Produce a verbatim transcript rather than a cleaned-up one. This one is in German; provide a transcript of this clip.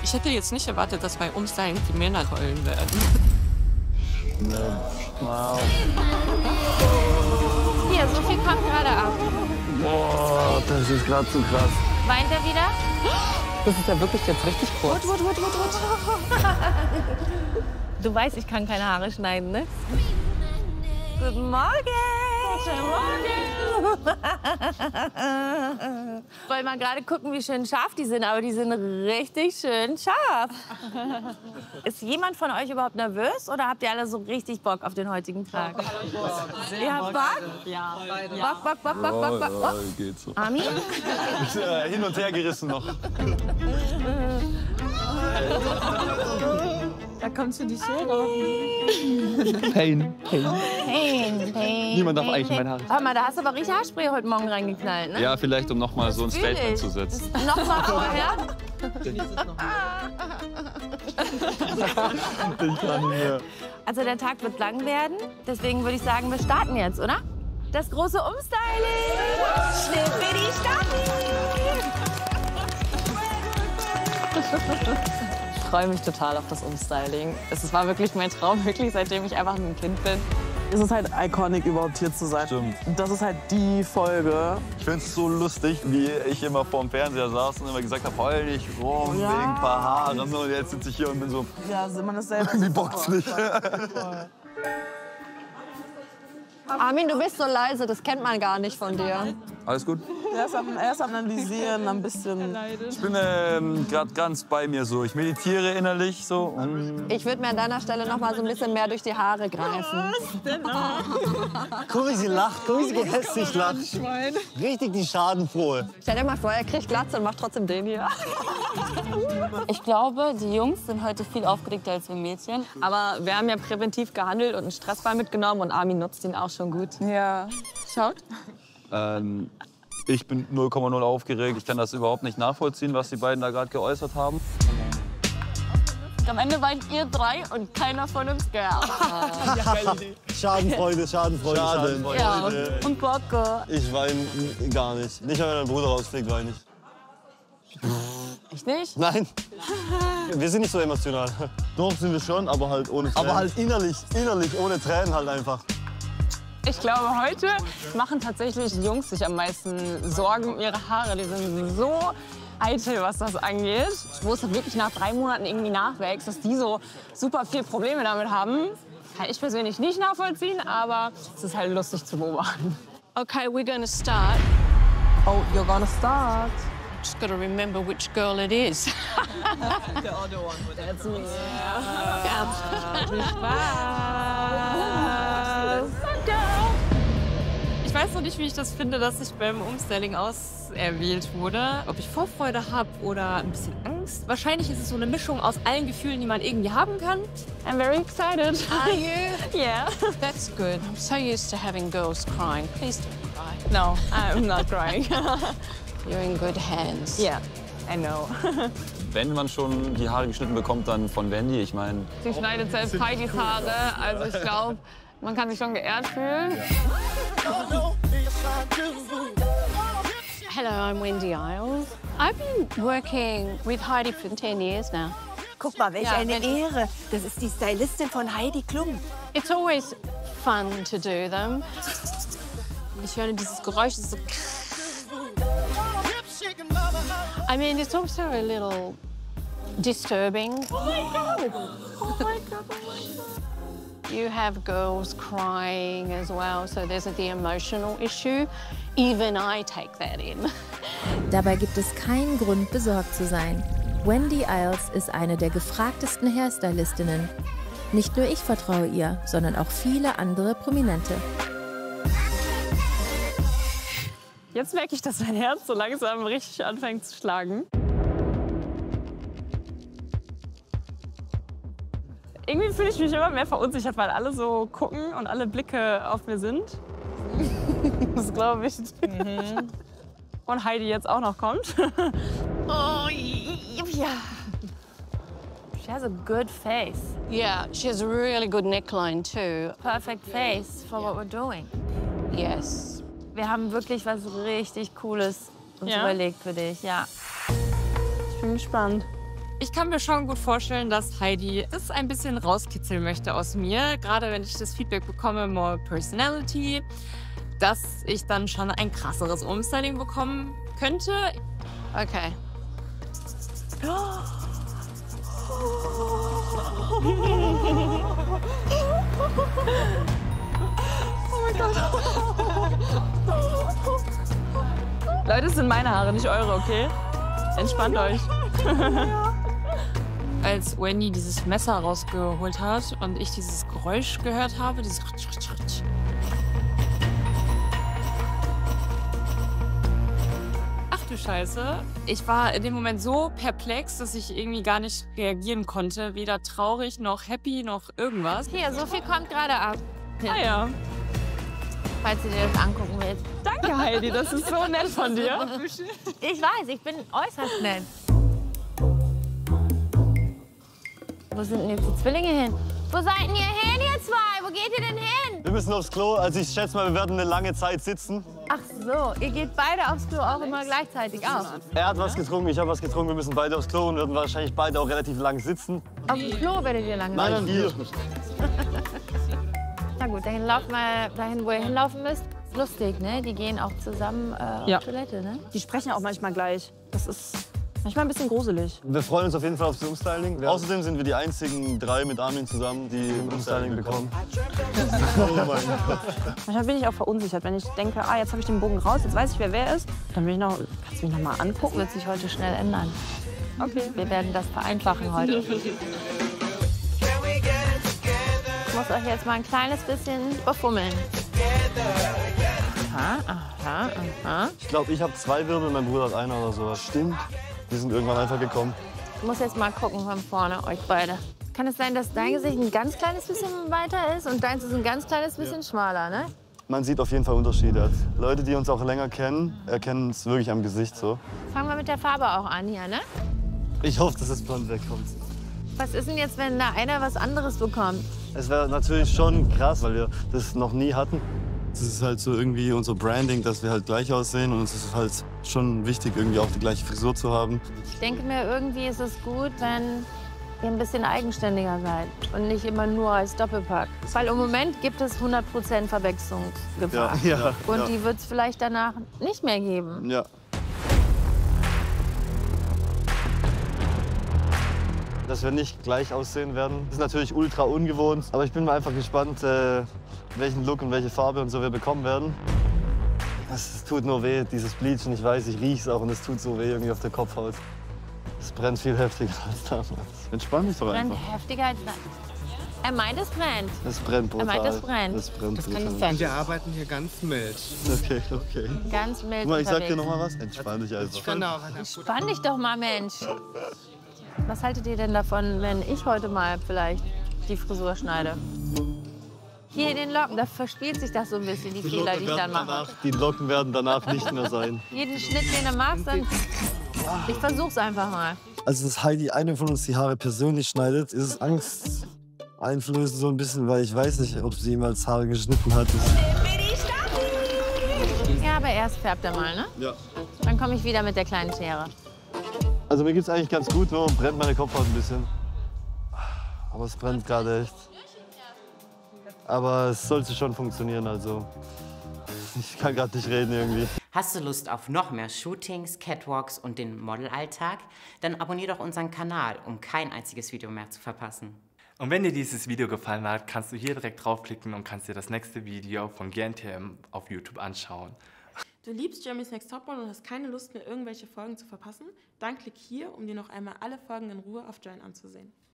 Ich hätte jetzt nicht erwartet, dass bei Umstyling die Männer heulen werden. Wow. Hier, so viel kommt gerade ab. Boah, das ist gerade so krass. Weint er wieder? Das ist ja wirklich jetzt richtig kurz. Wut, wut, wut, wut, wut. Du weißt, ich kann keine Haare schneiden, ne? Guten Morgen! Guten Morgen! Wollen mal gerade gucken, wie schön scharf die sind, aber die sind richtig schön scharf. Ist jemand von euch überhaupt nervös oder habt ihr alle so richtig Bock auf den heutigen Tag? Ihr habt Bock? Ja. Bock, Bock, Bock, Bock, Bock, Bock. Ja, geht so. Armin? Ich bin äh, hin und her gerissen noch. Da kommt schon die Schere. Pain, Pain. Pain, Pain. Niemand darf Pain, eigentlich Pain. meine Haare. Hör mal, da hast du aber richtig Haarspray heute Morgen reingeknallt, ne? Ja, vielleicht, um noch mal so ein Fühl Statement ich. zu setzen. Nochmal vorher? Ich kann nicht mehr. Also der Tag wird lang werden, deswegen würde ich sagen, wir starten jetzt, oder? Das große Umstyling! Schnippidi Ich freue mich total auf das Umstyling. Es war wirklich mein Traum, wirklich, seitdem ich einfach ein Kind bin. Es ist halt iconic, überhaupt hier zu sein. Stimmt. Das ist halt die Folge. Ich finde es so lustig, wie ich immer vorm Fernseher saß und immer gesagt habe, heul nicht rum, Ja. wegen ein paar Haaren. Und jetzt sitze ich hier und bin so, Ja, man ist selber. irgendwie bockt's nicht. Armin, du bist so leise, das kennt man gar nicht von dir. Alles gut? Er ist am, er ist am Analysieren, ein bisschen. Ich bin ähm, gerade ganz bei mir so. Ich meditiere innerlich so. Ich würde mir an deiner Stelle noch mal so ein bisschen mehr durch die Haare greifen. Guck, wie sie lacht, guck, wie sie gehässig lacht. Richtig die Schadenfrohe. Stell dir mal vor, er kriegt Glatze und macht trotzdem den hier. Ich glaube, die Jungs sind heute viel aufgeregter als wir Mädchen. Aber wir haben ja präventiv gehandelt und einen Stressball mitgenommen und Armin nutzt ihn auch schon gut. Ja. Schaut. Ähm, ich bin null Komma null aufgeregt. Ich kann das überhaupt nicht nachvollziehen, was die beiden da gerade geäußert haben. Am Ende weint ihr drei und keiner von uns gern. Schadenfreude, Schadenfreude, Schadenfreude. Ja, und Bocke. Ich weine gar nicht. Nicht, wenn mein Bruder rausfliegt, weine ich. Ich nicht? Nein. Wir sind nicht so emotional. Doch, sind wir schon, aber halt ohne Tränen. Aber halt innerlich, innerlich, ohne Tränen halt einfach. Ich glaube, heute machen tatsächlich die Jungs sich am meisten Sorgen um ihre Haare. Die sind so eitel, was das angeht. Wo es wirklich nach drei Monaten irgendwie nachwächst, dass die so super viel Probleme damit haben. Kann ich persönlich nicht nachvollziehen, aber es ist halt lustig zu beobachten. Okay, we're gonna start. Oh, you're gonna start. Just gotta remember which girl it is. That's me. Ich weiß noch nicht, wie ich das finde, dass ich beim Umstyling auserwählt wurde. Ob ich Vorfreude habe oder ein bisschen Angst. Wahrscheinlich ist es so eine Mischung aus allen Gefühlen, die man irgendwie haben kann. I'm very excited. Are you? Yeah. That's good. I'm so used to having girls crying. Please don't cry. No, I'm not crying. You're in good hands. Yeah, I know. Wenn man schon die Haare geschnitten bekommt, dann von Wendy. Ich meine, Sie schneidet selbst Heidis Haare, also ich glaube, man kann sich schon geehrt fühlen. Hello, I'm Wendy Isles. I've been working with Heidi for ten years now. Guck mal, welch Ja, eine wenn- Ehre. Das ist die Stylistin von Heidi Klum. It's always fun to do them. Ich höre dieses Geräusch, das ist so. I mean, it's also a little disturbing. Oh my God! Oh my God! You have girls crying as well, so there's the emotional issue. Even I take that in. Dabei gibt es keinen Grund, besorgt zu sein. Wendy Isles ist eine der gefragtesten Hairstylistinnen. Nicht nur ich vertraue ihr, sondern auch viele andere Prominente. Jetzt merke ich, dass mein Herz so langsam richtig anfängt zu schlagen. Irgendwie fühle ich mich immer mehr verunsichert, weil alle so gucken und alle Blicke auf mir sind. Das glaube ich. Mhm. Und Heidi jetzt auch noch kommt. Oh, ja. She has a good face. Yeah, she has a really good neckline too. Perfect face for what we're doing. Yes. Wir haben wirklich was richtig Cooles uns Ja? überlegt für dich, ja. Ich bin gespannt. Ich kann mir schon gut vorstellen, dass Heidi das ein bisschen rauskitzeln möchte aus mir. Gerade wenn ich das Feedback bekomme, more personality, dass ich dann schon ein krasseres Umstyling bekommen könnte. Okay. Oh mein Gott. Leute, es sind meine Haare, nicht eure, okay? Entspannt euch. Als Wendy dieses Messer rausgeholt hat und ich dieses Geräusch gehört habe, dieses Ach du Scheiße. Ich war in dem Moment so perplex, dass ich irgendwie gar nicht reagieren konnte. Weder traurig, noch happy, noch irgendwas. Hier, so viel kommt gerade ab. Ah ja. Falls du dir das angucken willst. Danke, Heidi, das ist so nett von dir. Ich weiß, ich bin äußerst nett. Wo sind denn jetzt die Zwillinge hin? Wo seid denn ihr hin, ihr zwei? Wo geht ihr denn hin? Wir müssen aufs Klo. Also ich schätze mal, wir werden eine lange Zeit sitzen. Ach so, ihr geht beide aufs Klo auch immer gleichzeitig auf. Er hat was getrunken, ich habe was getrunken. Wir müssen beide aufs Klo und werden wahrscheinlich beide auch relativ lang sitzen. Auf dem Klo werdet ihr lange Nein, hier. Na gut, dann lauft mal dahin, wo ihr hinlaufen müsst. Lustig, ne? Die gehen auch zusammen äh, Ja. auf Toilette, ne? Die sprechen auch manchmal gleich. Das ist manchmal ein bisschen gruselig. Wir freuen uns auf jeden Fall aufs Umstyling. Außerdem sind wir die einzigen drei mit Armin zusammen, die Umstyling bekommen. Oh mein Gott. Manchmal bin ich auch verunsichert, wenn ich denke, ah, jetzt habe ich den Bogen raus, jetzt weiß ich, wer wer ist. Dann bin ich noch, kannst du mich noch mal angucken? Wird sich heute schnell ändern. Okay. Wir werden das vereinfachen heute. Ich muss euch jetzt mal ein kleines bisschen befummeln. Aha, aha, aha. Ich glaube, ich habe zwei Wirbel, mein Bruder hat einer oder sowas. Stimmt. Wir sind irgendwann einfach gekommen. Ich muss jetzt mal gucken von vorne, euch beide. Kann es sein, dass dein Gesicht ein ganz kleines bisschen weiter ist und deins ist ein ganz kleines bisschen schmaler, ne? Man sieht auf jeden Fall Unterschiede. Also Leute, die uns auch länger kennen, erkennen es wirklich am Gesicht so. Fangen wir mit der Farbe auch an hier, ne? Ich hoffe, dass es blond wegkommt. Was ist denn jetzt, wenn da einer was anderes bekommt? Es wäre natürlich schon krass, weil wir das noch nie hatten. Es ist halt so irgendwie unser Branding, dass wir halt gleich aussehen. Und es ist halt schon wichtig, irgendwie auch die gleiche Frisur zu haben. Ich denke mir, irgendwie ist es gut, wenn ihr ein bisschen eigenständiger seid und nicht immer nur als Doppelpack. Weil im Moment gibt es hundert Prozent Verwechslungsgefahr. Ja, ja, und ja. die wird es vielleicht danach nicht mehr geben. Ja. Dass wir nicht gleich aussehen werden, ist natürlich ultra ungewohnt. Aber ich bin mal einfach gespannt, äh, welchen Look und welche Farbe und so wir bekommen werden. Es tut nur weh, dieses Bleachen. Ich weiß, ich rieche es auch und es tut so weh irgendwie auf der Kopfhaut. Es brennt viel heftiger als damals. Entspann dich doch Brennt einfach. heftiger als das. Er meint, es brennt. Es brennt brutal. Er meint, es brennt. Es brennt Das kann brutal. nicht sein. Wir arbeiten hier ganz mild. Okay, okay. Ganz mild Guck mal, ich sag dir unterwegs. noch mal was. Entspann dich einfach. Genau. Entspann dich doch mal, Mensch. Was haltet ihr denn davon, wenn ich heute mal vielleicht die Frisur schneide? Hier in den Locken, da verspielt sich das so ein bisschen, die Fehler, die ich dann mache. Danach, die Locken werden danach nicht mehr sein. Jeden Schnitt, den du machst, dann... Ich versuch's einfach mal. Also, dass Heidi eine von uns die Haare persönlich schneidet, ist es Angst einflößend so ein bisschen, weil ich weiß nicht, ob sie jemals Haare geschnitten hat. Ja, aber erst färbt er mal, ne? Ja. Dann komme ich wieder mit der kleinen Schere. Also mir geht's eigentlich ganz gut, nur brennt meine Kopfhaut ein bisschen. Aber es brennt gerade echt. Aber es sollte schon funktionieren, also ich kann gerade nicht reden irgendwie. Hast du Lust auf noch mehr Shootings, Catwalks und den Modelalltag? Dann abonnier doch unseren Kanal, um kein einziges Video mehr zu verpassen. Und wenn dir dieses Video gefallen hat, kannst du hier direkt draufklicken und kannst dir das nächste Video von G N T M auf YouTube anschauen. Du liebst Germany's Next Topmodel und hast keine Lust mehr, irgendwelche Folgen zu verpassen? Dann klick hier, um dir noch einmal alle Folgen in Ruhe auf Join anzusehen.